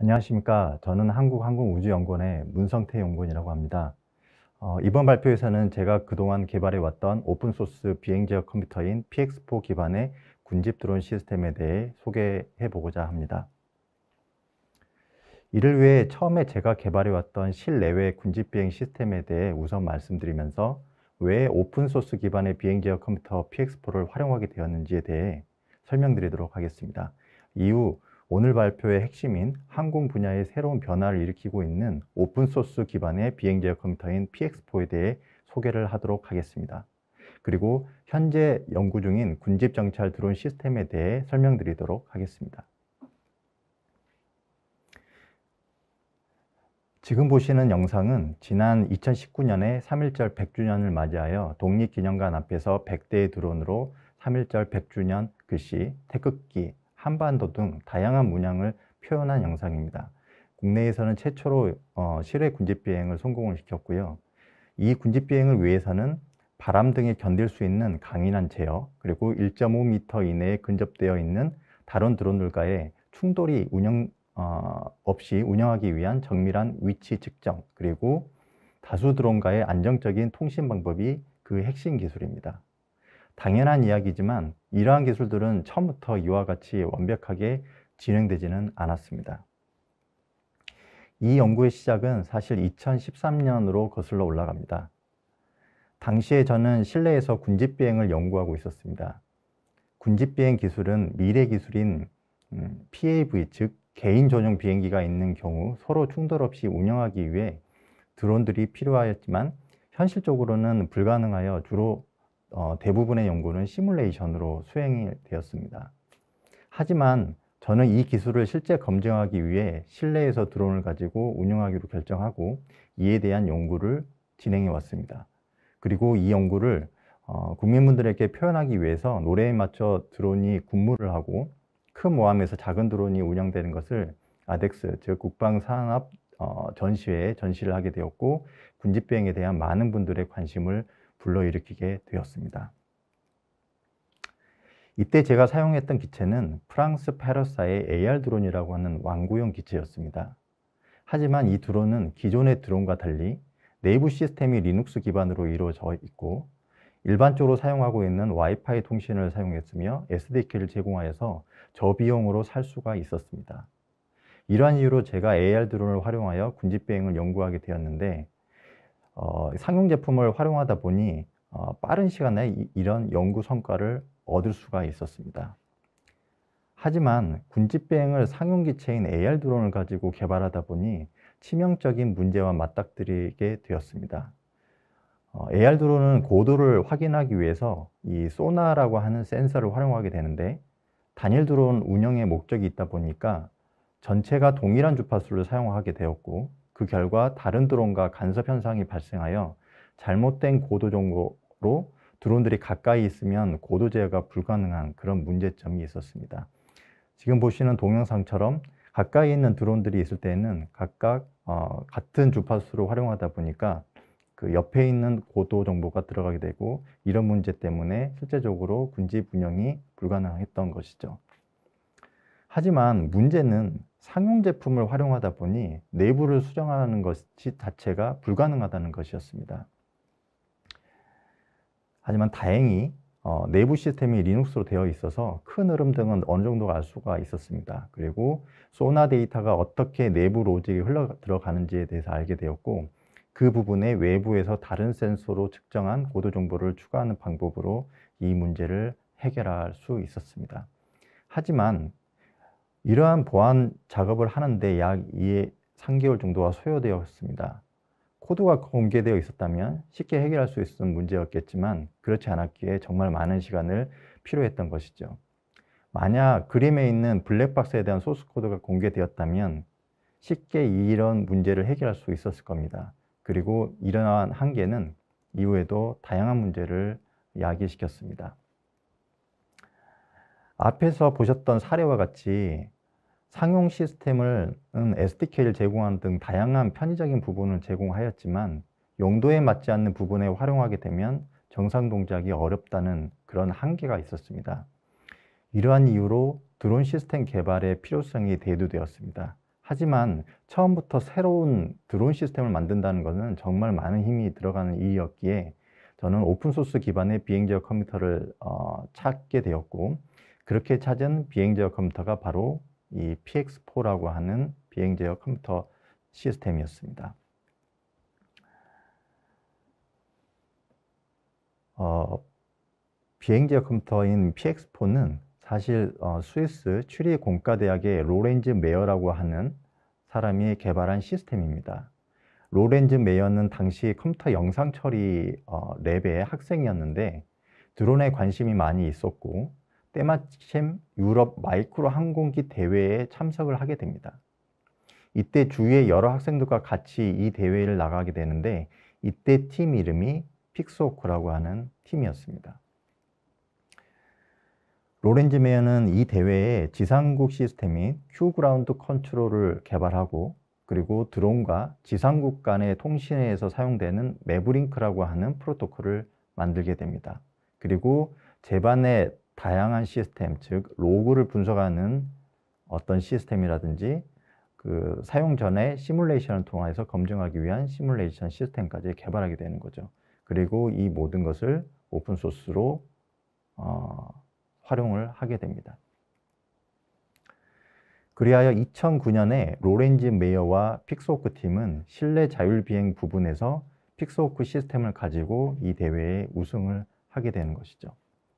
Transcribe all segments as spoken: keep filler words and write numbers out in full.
안녕하십니까. 저는 한국항공우주연구원의 문성태 연구원이라고 합니다. 어, 이번 발표에서는 제가 그동안 개발해 왔던 오픈소스 비행제어 컴퓨터인 피엑스포 기반의 군집 드론 시스템에 대해 소개해 보고자 합니다. 이를 위해 처음에 제가 개발해 왔던 실내외 군집 비행 시스템에 대해 우선 말씀드리면서 왜 오픈소스 기반의 비행제어 컴퓨터 피엑스포를 활용하게 되었는지에 대해 설명드리도록 하겠습니다. 이후 오늘 발표의 핵심인 항공 분야의 새로운 변화를 일으키고 있는 오픈소스 기반의 비행제어 컴퓨터인 피엑스포에 대해 소개를 하도록 하겠습니다. 그리고 현재 연구 중인 군집 정찰 드론 시스템에 대해 설명드리도록 하겠습니다. 지금 보시는 영상은 지난 이천십구 년에 삼일절 백 주년을 맞이하여 독립기념관 앞에서 백 대의 드론으로 삼일절 백 주년 글씨, 태극기, 한반도 등 다양한 문양을 표현한 영상입니다. 국내에서는 최초로 어, 실외 군집비행을 성공을 시켰고요. 이 군집비행을 위해서는 바람 등에 견딜 수 있는 강인한 제어, 그리고 일 점 오 미터 이내에 근접되어 있는 다른 드론들과의 충돌이 운영 어, 없이 운영하기 위한 정밀한 위치 측정, 그리고 다수 드론과의 안정적인 통신 방법이 그 핵심 기술입니다. 당연한 이야기지만 이러한 기술들은 처음부터 이와 같이 완벽하게 진행되지는 않았습니다. 이 연구의 시작은 사실 이천십삼 년으로 거슬러 올라갑니다. 당시에 저는 실내에서 군집비행을 연구하고 있었습니다. 군집비행 기술은 미래 기술인 피에이브이, 즉 개인 전용 비행기가 있는 경우 서로 충돌 없이 운영하기 위해 드론들이 필요하였지만 현실적으로는 불가능하여 주로 어, 대부분의 연구는 시뮬레이션으로 수행이 되었습니다. 하지만 저는 이 기술을 실제 검증하기 위해 실내에서 드론을 가지고 운영하기로 결정하고 이에 대한 연구를 진행해 왔습니다. 그리고 이 연구를 어, 국민분들에게 표현하기 위해서 노래에 맞춰 드론이 군무를 하고 큰 모함에서 작은 드론이 운영되는 것을 아덱스, 즉 국방산업 어, 전시회에 전시를 하게 되었고 군집비행에 대한 많은 분들의 관심을 불러일으키게 되었습니다. 이때 제가 사용했던 기체는 프랑스 파라사의 에이알 드론이라고 하는 완구형 기체였습니다. 하지만 이 드론은 기존의 드론과 달리 내부 시스템이 리눅스 기반으로 이루어져 있고 일반적으로 사용하고 있는 와이파이 통신을 사용했으며 에스디케이를 제공하여서 저비용으로 살 수가 있었습니다. 이러한 이유로 제가 에이알 드론을 활용하여 군집비행을 연구하게 되었는데 어, 상용 제품을 활용하다 보니 어, 빠른 시간에 이, 이런 연구 성과를 얻을 수가 있었습니다. 하지만 군집비행을 상용 기체인 에이알 드론을 가지고 개발하다 보니 치명적인 문제와 맞닥뜨리게 되었습니다. 어, 에이알 드론은 고도를 확인하기 위해서 이 소나라고 하는 센서를 활용하게 되는데 단일 드론 운영의 목적이 있다 보니까 전체가 동일한 주파수를 사용하게 되었고 그 결과 다른 드론과 간섭 현상이 발생하여 잘못된 고도 정보로 드론들이 가까이 있으면 고도 제어가 불가능한 그런 문제점이 있었습니다. 지금 보시는 동영상처럼 가까이 있는 드론들이 있을 때는 각각 어, 같은 주파수를 활용하다 보니까 그 옆에 있는 고도 정보가 들어가게 되고 이런 문제 때문에 실제적으로 군집 운영이 불가능했던 것이죠. 하지만 문제는 상용 제품을 활용하다 보니 내부를 수정하는 것 자체가 불가능하다는 것이었습니다. 하지만 다행히 어, 내부 시스템이 리눅스로 되어 있어서 큰 흐름 등은 어느 정도 알 수가 있었습니다. 그리고 소나 데이터가 어떻게 내부 로직이 흘러 들어가는지에 대해서 알게 되었고 그 부분에 외부에서 다른 센서로 측정한 고도 정보를 추가하는 방법으로 이 문제를 해결할 수 있었습니다. 하지만 이러한 보안 작업을 하는데 약 삼 개월 정도가 소요되었습니다. 코드가 공개되어 있었다면 쉽게 해결할 수 있었던 문제였겠지만 그렇지 않았기에 정말 많은 시간을 필요했던 것이죠. 만약 그림에 있는 블랙박스에 대한 소스 코드가 공개되었다면 쉽게 이런 문제를 해결할 수 있었을 겁니다. 그리고 이러한 한계는 이후에도 다양한 문제를 야기시켰습니다. 앞에서 보셨던 사례와 같이 상용 시스템은 에스디케이를 제공하는 등 다양한 편의적인 부분을 제공하였지만 용도에 맞지 않는 부분에 활용하게 되면 정상 동작이 어렵다는 그런 한계가 있었습니다. 이러한 이유로 드론 시스템 개발의 필요성이 대두되었습니다. 하지만 처음부터 새로운 드론 시스템을 만든다는 것은 정말 많은 힘이 들어가는 일이었기에 저는 오픈소스 기반의 비행제어 컴퓨터를 어, 찾게 되었고, 그렇게 찾은 비행제어 컴퓨터가 바로 이 피엑스포라고 하는 비행제어 컴퓨터 시스템이었습니다. 어, 비행제어 컴퓨터인 피엑스포는 사실 어, 스위스 추리 공과대학의 로렌즈 메어라고 하는 사람이 개발한 시스템입니다. 로렌즈 메어는 당시 컴퓨터 영상 처리 어, 랩의 학생이었는데 드론에 관심이 많이 있었고 때마침 유럽 마이크로 항공기 대회에 참석을 하게 됩니다. 이때 주위의 여러 학생들과 같이 이 대회를 나가게 되는데 이때 팀 이름이 픽스호크라고 하는 팀이었습니다. 로렌즈 메어는 이 대회에 지상국 시스템인 큐그라운드 컨트롤을 개발하고 그리고 드론과 지상국 간의 통신에서 사용되는 매브링크라고 하는 프로토콜을 만들게 됩니다. 그리고 제반의 다양한 시스템, 즉 로그를 분석하는 어떤 시스템이라든지 그 사용 전에 시뮬레이션을 통해서 검증하기 위한 시뮬레이션 시스템까지 개발하게 되는 거죠. 그리고 이 모든 것을 오픈소스로 어, 활용을 하게 됩니다. 그리하여 이천구 년에 로렌즈 메어와 픽스호크 팀은 실내 자율비행 부분에서 픽스호크 시스템을 가지고 이 대회에 우승을 하게 되는 것이죠.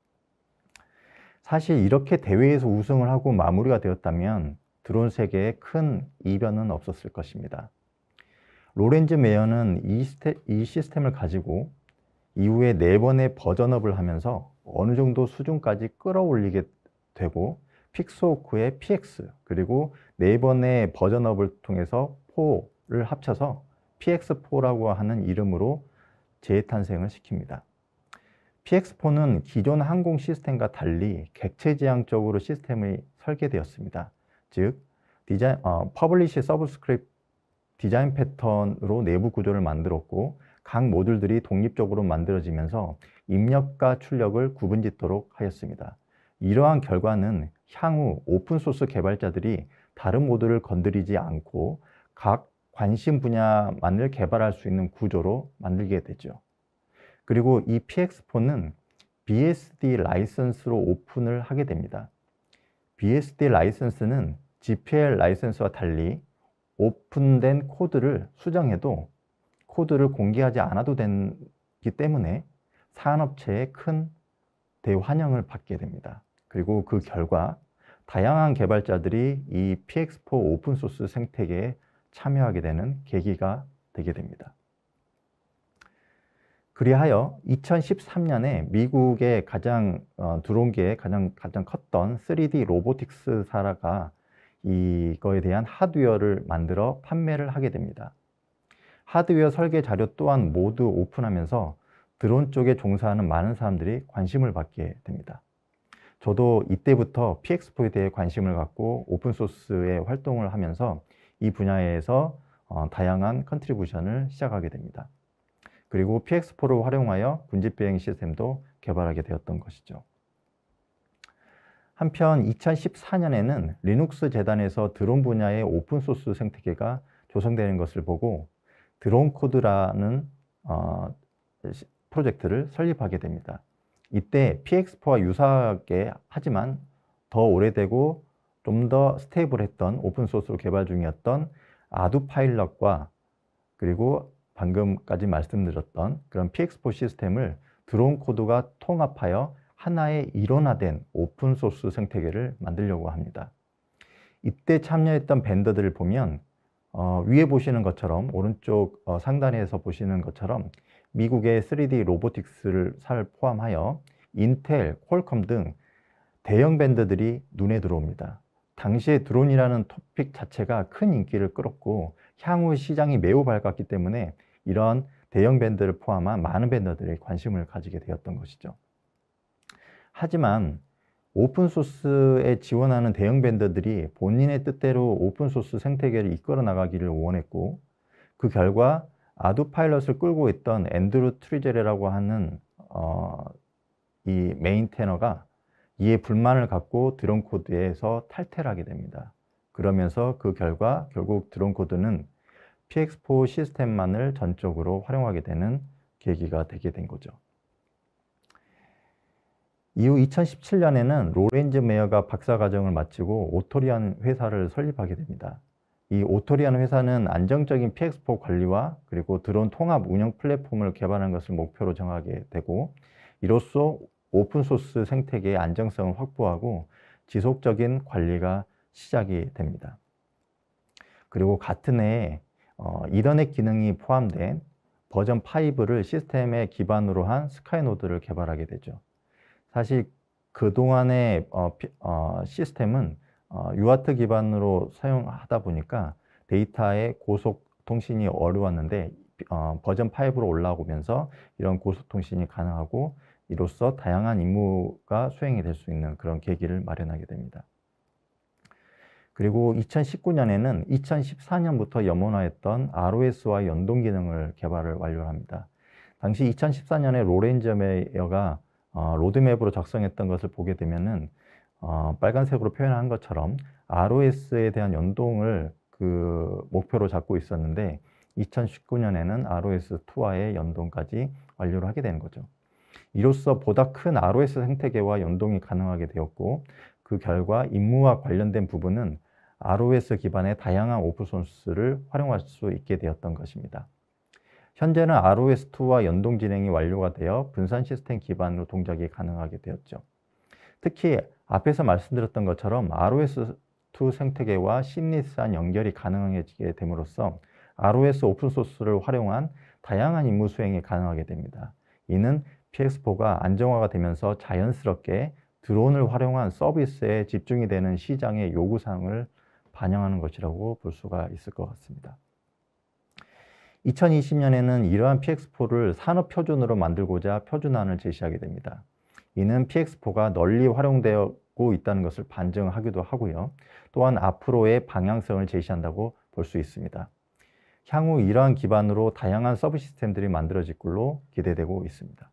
사실 이렇게 대회에서 우승을 하고 마무리가 되었다면 드론 세계에 큰 이변은 없었을 것입니다. 로렌즈 메어는 이, 스테, 이 시스템을 가지고 이후에 네 번의 버전업을 하면서 어느 정도 수준까지 끌어올리게 되고 픽스호크의 피엑스 그리고 네 번의 버전업을 통해서 사를 합쳐서 피엑스사라고 하는 이름으로 재탄생을 시킵니다. 피엑스사는 기존 항공 시스템과 달리 객체지향적으로 시스템이 설계되었습니다. 즉, 디자인, 어, 퍼블리시 서브스크립트 디자인 패턴으로 내부 구조를 만들었고 각 모듈들이 독립적으로 만들어지면서 입력과 출력을 구분짓도록 하였습니다. 이러한 결과는 향후 오픈소스 개발자들이 다른 모듈을 건드리지 않고 각 관심 분야만을 개발할 수 있는 구조로 만들게 되죠. 그리고 이 피엑스사는 비에스디 라이선스로 오픈을 하게 됩니다. 비에스디 라이선스는 지피엘 라이선스와 달리 오픈된 코드를 수정해도 코드를 공개하지 않아도 되기 때문에 산업체의 큰 대환영을 받게 됩니다. 그리고 그 결과 다양한 개발자들이 이 피엑스사 오픈소스 생태계에 참여하게 되는 계기가 되게 됩니다. 그리하여 이천십삼 년에 미국의 가장 어, 드론계의 가장 가장 컸던 쓰리디 로보틱스사가 이거에 대한 하드웨어를 만들어 판매를 하게 됩니다. 하드웨어 설계 자료 또한 모두 오픈하면서 드론 쪽에 종사하는 많은 사람들이 관심을 받게 됩니다. 저도 이때부터 피엑스사에 대해 관심을 갖고 오픈소스의 활동을 하면서 이 분야에서 어, 다양한 컨트리뷰션을 시작하게 됩니다. 그리고 피엑스사를 활용하여 군집비행 시스템도 개발하게 되었던 것이죠. 한편 이천십사 년에는 리눅스 재단에서 드론 분야의 오픈소스 생태계가 조성되는 것을 보고 드론 코드라는 어, 프로젝트를 설립하게 됩니다. 이때 피엑스사와 유사하게 하지만 더 오래되고 좀 더 스테이블했던 오픈소스로 개발 중이었던 아두파일럿과 그리고 방금까지 말씀드렸던 그런 피엑스사 시스템을 드론 코드가 통합하여 하나의 일원화된 오픈소스 생태계를 만들려고 합니다. 이때 참여했던 밴더들을 보면 어, 위에 보시는 것처럼 오른쪽 어, 상단에서 보시는 것처럼 미국의 쓰리디 로보틱스를 살 포함하여 인텔, 퀄컴 등 대형 밴더들이 눈에 들어옵니다. 당시에 드론이라는 토픽 자체가 큰 인기를 끌었고 향후 시장이 매우 밝았기 때문에 이런 대형 밴드를 포함한 많은 밴더들이 관심을 가지게 되었던 것이죠. 하지만 오픈소스에 지원하는 대형 밴더들이 본인의 뜻대로 오픈소스 생태계를 이끌어 나가기를 원했고 그 결과 아두파일럿을 끌고 있던 앤드루 트리제레라고 하는 어, 이 메인테너가 이에 불만을 갖고 드론 코드에서 탈퇴를 하게 됩니다. 그러면서 그 결과 결국 드론 코드는 피엑스 포 시스템만을 전적으로 활용하게 되는 계기가 되게 된 거죠. 이후 이천십칠 년에는 로렌즈 메어가 박사과정을 마치고 오토리안 회사를 설립하게 됩니다. 이 오토리안 회사는 안정적인 피엑스 포 관리와 그리고 드론 통합 운영 플랫폼을 개발하는 것을 목표로 정하게 되고, 이로써 오픈소스 생태계의 안정성을 확보하고 지속적인 관리가 시작이 됩니다. 그리고 같은 해에 어, 이더넷 기능이 포함된 버전 오를 시스템의 기반으로 한 스카이노드를 개발하게 되죠. 사실 그동안의 어, 어, 시스템은 어, 유아트 기반으로 사용하다 보니까 데이터의 고속 통신이 어려웠는데 어, 버전 오로 올라오면서 이런 고속 통신이 가능하고, 이로써 다양한 임무가 수행이 될 수 있는 그런 계기를 마련하게 됩니다. 그리고 이천십구 년에는 이천십사 년부터 염원하였던 알오에스와 연동 기능을 개발을 완료합니다. 당시 이천십사 년에 로렌즈 메이어가 어, 로드맵으로 작성했던 것을 보게 되면은 어, 빨간색으로 표현한 것처럼 알오에스에 대한 연동을 그 목표로 잡고 있었는데, 이천십구 년에는 알오에스 이와의 연동까지 완료를 하게 되는 거죠. 이로써 보다 큰 알오에스 생태계와 연동이 가능하게 되었고, 그 결과 임무와 관련된 부분은 알오에스 기반의 다양한 오픈소스를 활용할 수 있게 되었던 것입니다. 현재는 알오에스 이와 연동 진행이 완료가 되어 분산 시스템 기반으로 동작이 가능하게 되었죠. 특히 앞에서 말씀드렸던 것처럼 알오에스 이 생태계와 심리스한 연결이 가능해지게 됨으로써 알오에스 오픈소스를 활용한 다양한 임무 수행이 가능하게 됩니다. 이는 피엑스 포가 안정화가 되면서 자연스럽게 드론을 활용한 서비스에 집중이 되는 시장의 요구사항을 반영하는 것이라고 볼 수가 있을 것 같습니다. 이천이십 년에는 이러한 피엑스 포를 산업 표준으로 만들고자 표준안을 제시하게 됩니다. 이는 피엑스 포가 널리 활용되고 있다는 것을 반증하기도 하고요. 또한 앞으로의 방향성을 제시한다고 볼 수 있습니다. 향후 이러한 기반으로 다양한 서브 시스템들이 만들어질 걸로 기대되고 있습니다.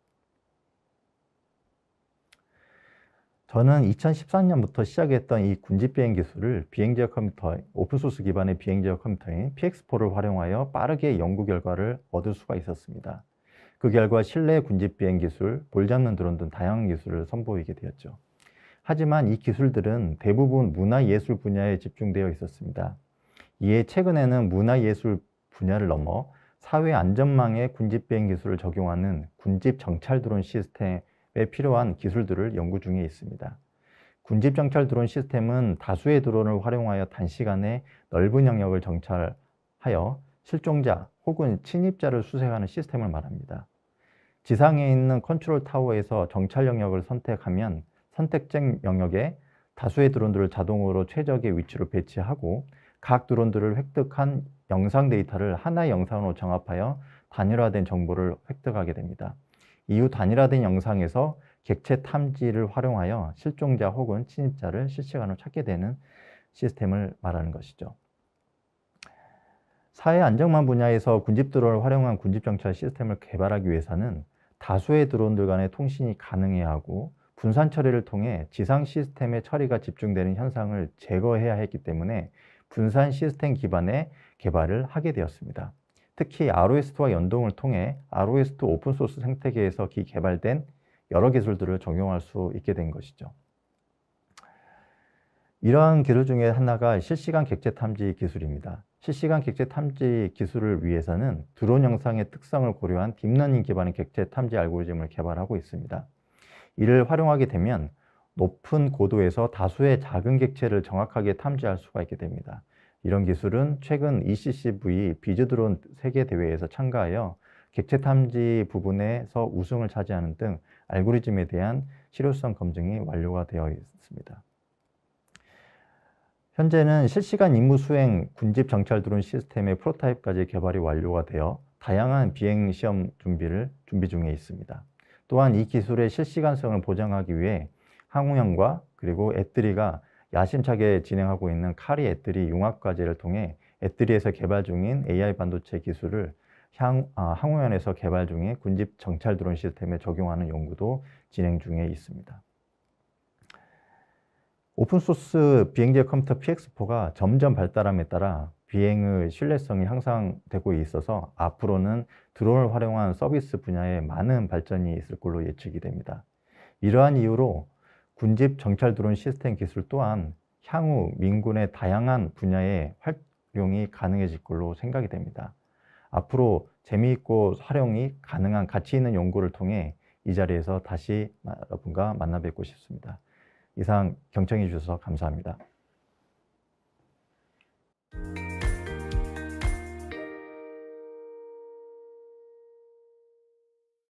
저는 이천십사 년부터 시작했던 이 군집 비행 기술을 비행제어 컴퓨터, 오픈소스 기반의 비행제어 컴퓨터인 피엑스 포를 활용하여 빠르게 연구 결과를 얻을 수가 있었습니다. 그 결과 실내 군집 비행 기술, 볼 잡는 드론 등 다양한 기술을 선보이게 되었죠. 하지만 이 기술들은 대부분 문화예술 분야에 집중되어 있었습니다. 이에 최근에는 문화예술 분야를 넘어 사회 안전망에 군집 비행 기술을 적용하는 군집 정찰 드론 시스템 에 필요한 기술들을 연구 중에 있습니다. 군집 정찰 드론 시스템은 다수의 드론을 활용하여 단시간에 넓은 영역을 정찰하여 실종자 혹은 침입자를 수색하는 시스템을 말합니다. 지상에 있는 컨트롤 타워에서 정찰 영역을 선택하면 선택된 영역에 다수의 드론들을 자동으로 최적의 위치로 배치하고, 각 드론들을 획득한 영상 데이터를 하나의 영상으로 정합하여 단일화된 정보를 획득하게 됩니다. 이후 단일화된 영상에서 객체 탐지를 활용하여 실종자 혹은 침입자를 실시간으로 찾게 되는 시스템을 말하는 것이죠. 사회 안정망 분야에서 군집 드론을 활용한 군집 정찰 시스템을 개발하기 위해서는 다수의 드론들 간의 통신이 가능해야 하고, 분산 처리를 통해 지상 시스템의 처리가 집중되는 현상을 제거해야 했기 때문에 분산 시스템 기반의 개발을 하게 되었습니다. 특히 알오에스 이와 연동을 통해 알오에스 이 오픈소스 생태계에서 개발된 여러 기술들을 적용할 수 있게 된 것이죠. 이러한 기술 중에 하나가 실시간 객체 탐지 기술입니다. 실시간 객체 탐지 기술을 위해서는 드론 영상의 특성을 고려한 딥러닝 기반의 객체 탐지 알고리즘을 개발하고 있습니다. 이를 활용하게 되면 높은 고도에서 다수의 작은 객체를 정확하게 탐지할 수가 있게 됩니다. 이런 기술은 최근 이씨씨브이 비즈드론 세계대회에서 참가하여 객체 탐지 부분에서 우승을 차지하는 등 알고리즘에 대한 실효성 검증이 완료가 되어 있습니다. 현재는 실시간 임무 수행 군집 정찰 드론 시스템의 프로타입까지 개발이 완료가 되어 다양한 비행 시험 준비를 준비 중에 있습니다. 또한 이 기술의 실시간성을 보장하기 위해 항우영과 그리고 애뜨리가 야심차게 진행하고 있는 카리 애뜨리 융합과제를 통해 애뜨리에서 개발 중인 에이아이 반도체 기술을 향, 아, 항우연에서 개발 중인 군집 정찰 드론 시스템에 적용하는 연구도 진행 중에 있습니다. 오픈소스 비행제 컴퓨터 피엑스포가 점점 발달함에 따라 비행의 신뢰성이 향상되고 있어서 앞으로는 드론을 활용한 서비스 분야에 많은 발전이 있을 걸로 예측이 됩니다. 이러한 이유로 군집 정찰 드론 시스템 기술 또한 향후 민군의 다양한 분야에 활용이 가능해질 걸로 생각이 됩니다. 앞으로 재미있고 활용이 가능한 가치 있는 연구를 통해 이 자리에서 다시 여러분과 만나 뵙고 싶습니다. 이상 경청해 주셔서 감사합니다.